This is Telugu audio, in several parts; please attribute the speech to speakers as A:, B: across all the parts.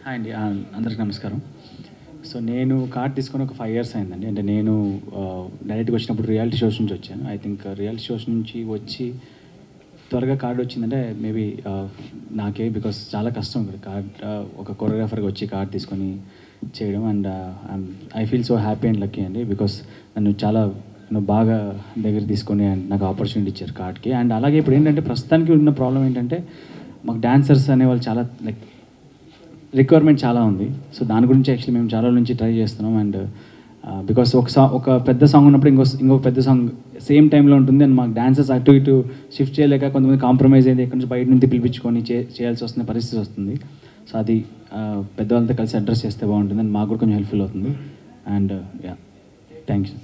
A: హాయ్ అండి. అందరికి నమస్కారం. సో నేను కార్డ్ తీసుకొని ఒక 5 ఇయర్స్ అయిందండి. అంటే నేను డైరెక్ట్‌గా వచ్చినప్పుడు రియాలిటీ షోస్ నుంచి వచ్చాను. ఐ థింక్ రియాలిటీ షోస్ నుంచి వచ్చి త్వరగా కార్డ్ వచ్చిందంటే మేబీ నాకే. బికాస్ చాలా కష్టం ఇక్కడ కార్డ్ ఒక కొరియోగ్రాఫర్‌గా వచ్చి కార్డ్ తీసుకొని చేయడం. And I feel so happy and lucky అండి. బికాస్ నన్ను చాలా బాగా దగ్గర తీసుకొని అండ్ నాకు ఆపర్చునిటీ ఇచ్చారు కార్డ్‌కి. అండ్ అలాగే ఇప్పుడు ఏంటంటే ప్రస్తుతానికి ఉన్న ప్రాబ్లమ్ ఏంటంటే మాకు డాన్సర్స్ అనేవాళ్ళు చాలా లైక్ రిక్వైర్మెంట్ చాలా ఉంది. సో దాని గురించి యాక్చువల్లీ మేము చాలా రోజుల నుంచి ట్రై చేస్తున్నాం. అండ్ బికాస్ ఒక పెద్ద సాంగ్ ఉన్నప్పుడు ఇంకొక పెద్ద సాంగ్ సేమ్ టైంలో ఉంటుంది. అండ్ మాకు డాన్సర్స్ అటు ఇటు షిఫ్ట్ చేయలేక కొంతమంది కాంప్రమైజ్ అయ్యి ఎక్కడి నుంచి బయట నుంచి పిలిపించుకొని చేయాల్సి వస్తున్న పరిస్థితి వస్తుంది. సో అది పెద్దవాళ్ళతో కలిసి అడ్రస్ చేస్తే బాగుంటుంది. అండ్ మాకు కూడా కొంచెం హెల్ప్ఫుల్ అవుతుంది. And yeah, thanks.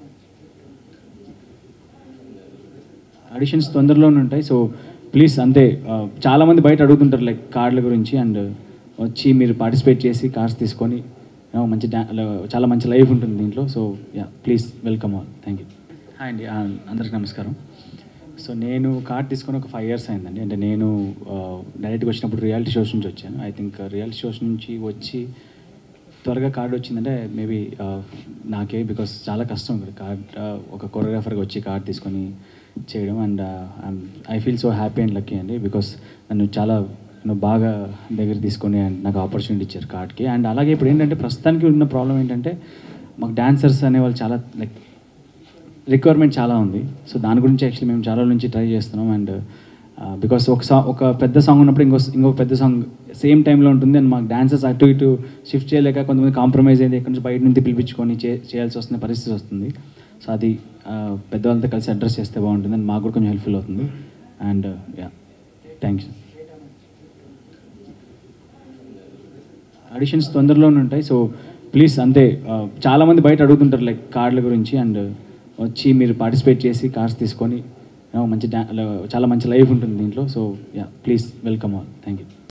A: ఆడిషన్స్ తొందరలోనే ఉంటాయి. సో ప్లీజ్ అంతే. చాలామంది బయట అడుగుతుంటారు లైక్ కార్డుల గురించి. అండ్ వచ్చి మీరు పార్టిసిపేట్ చేసి కార్డ్స్ తీసుకొని మంచి చాలా మంచి లైఫ్ ఉంటుంది దీంట్లో. So ya, please welcome all. Thank you. Hi అండి. అందరికి నమస్కారం. సో నేను కార్డ్ తీసుకొని ఒక 5 ఇయర్స్ అయిందండి. అంటే నేను డైరెక్ట్‌గా వచ్చినప్పుడు రియాలిటీ షోస్ నుంచి వచ్చాను. ఐ థింక్ రియాలిటీ షోస్ నుంచి వచ్చి త్వరగా కార్డ్ వచ్చిందంటే మేబీ నాకే. బికాస్ చాలా కష్టం ఇక్కడ కార్డ్ ఒక కొరియోగ్రాఫర్‌గా వచ్చి కార్డ్ తీసుకొని చేయడం. And I feel so happy and lucky అండి. బికాస్ నన్ను చాలా బాగా దగ్గర తీసుకొని అండ్ నాకు ఆపర్చునిటీ ఇచ్చారు కార్డ్‌కి. అండ్ అలాగే ఇప్పుడు ఏంటంటే ప్రస్తుతానికి ఉన్న ప్రాబ్లమ్ ఏంటంటే మాకు డాన్సర్స్ అనేవాళ్ళు చాలా లైక్ రిక్వైర్మెంట్ చాలా ఉంది. సో దాని గురించి యాక్చువల్లీ మేము చాలా రోజుల నుంచి ట్రై చేస్తున్నాం. అండ్ బికాస్ ఒక పెద్ద సాంగ్ ఉన్నప్పుడు ఇంకొక పెద్ద సాంగ్ సేమ్ టైంలో ఉంటుంది. అండ్ మాకు డాన్సర్స్ అటు ఇటు షిఫ్ట్ చేయలేక కొంతమంది కాంప్రమైజ్ అయ్యి ఎక్కడి నుంచి బయట నుంచి పిలిపించుకొని చేయాల్సి వస్తున్న పరిస్థితి వస్తుంది. సో అది పెద్దవాళ్ళతో కలిసి అడ్రస్ చేస్తే బాగుంటుంది. అండ్ మాకు కూడా కొంచెం హెల్ప్ఫుల్ అవుతుంది. And yeah, thanks. ఆడిషన్స్ తొందరలోనే ఉంటాయి. సో ప్లీజ్ అంతే. చాలామంది బయట అడుగుతుంటారు లైక్ కార్డుల గురించి. అండ్ వచ్చి మీరు పార్టిసిపేట్ చేసి కార్డ్స్ తీసుకొని మంచి చాలా మంచి లైఫ్ ఉంటుంది దీంట్లో. So ya, please welcome all. Thank you.